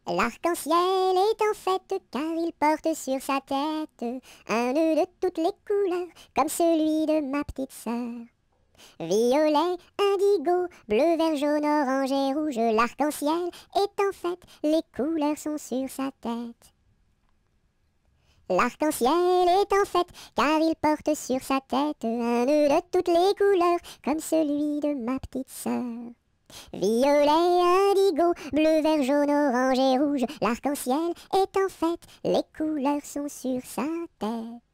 L'arc-en-ciel est en fête car il porte sur sa tête un nœud de toutes les couleurs comme celui de ma petite sœur. Violet, indigo, bleu, vert, jaune, orange et rouge, l'arc-en-ciel est en fête, les couleurs sont sur sa tête. L'arc-en-ciel est en fête car il porte sur sa tête un nœud de toutes les couleurs comme celui de ma petite sœur. Violet, indigo, bleu, vert, jaune, orange et rouge, l'arc-en-ciel est en fête, les couleurs sont sur sa tête.